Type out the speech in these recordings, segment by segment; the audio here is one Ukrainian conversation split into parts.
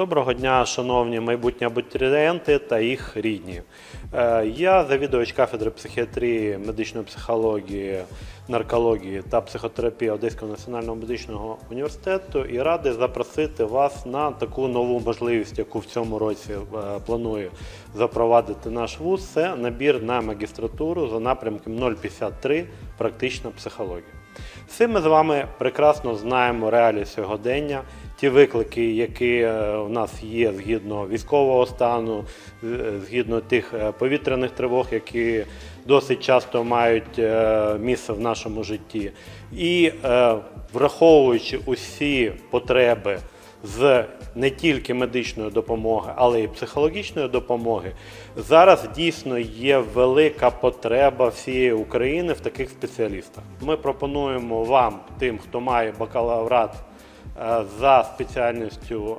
Доброго дня, шановні майбутні абітурієнти та їх рідні. Я завідувач кафедри психіатрії, медичної психології, наркології та психотерапії Одеського національного медичного університету і радий запросити вас на таку нову можливість, яку в цьому році планує запровадити наш вуз. Це набір на магістратуру за напрямком 053 «Практична психологія». Всі ми з вами прекрасно знаємо реалії сьогодення, ті виклики, які у нас є згідно військового стану, згідно тих повітряних тривог, які досить часто мають місце в нашому житті. І враховуючи усі потреби з не тільки медичної допомоги, але й психологічної допомоги, зараз дійсно є велика потреба всієї України в таких спеціалістах. Ми пропонуємо вам, тим, хто має бакалаврат за спеціальністю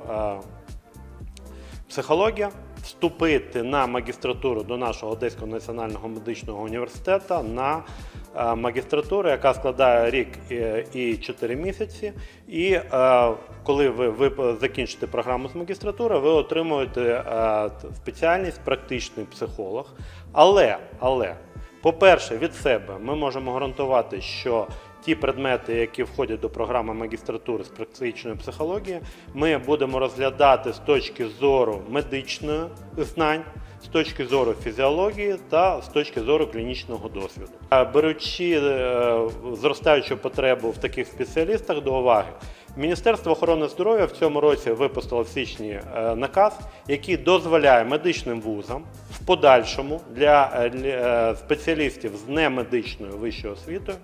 психологія, вступити на магістратуру до нашого Одеського національного медичного університету на магістратуру, яка складає рік і 4 місяці. І коли ви закінчите програму з магістратури, ви отримуєте спеціальність практичний психолог. Але, по-перше, від себе ми можемо гарантувати, що ті предмети, які входять до програми магістратури з практичної психології, ми будемо розглядати з точки зору медичних знань, з точки зору фізіології та з точки зору клінічного досвіду. Беручи зростаючу потребу в таких спеціалістах до уваги, Міністерство охорони здоров'я в цьому році випустило в січні наказ, який дозволяє медичним вузам в подальшому для спеціалістів з немедичною вищою освітою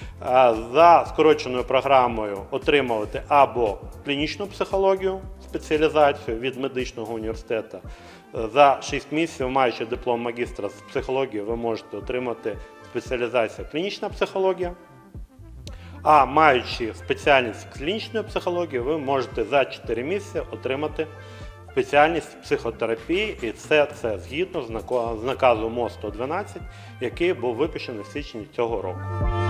за скороченою програмою отримувати або клінічну психологію, спеціалізацію від медичного університету. За 6 місяців, маючи диплом магістра з психології, ви можете отримати спеціалізацію клінічна психологія. А маючи спеціальність клінічної психології, ви можете за 4 місяці отримати спеціальність психотерапії, і це згідно з наказу МОЗ 112, який був випущений в січні цього року.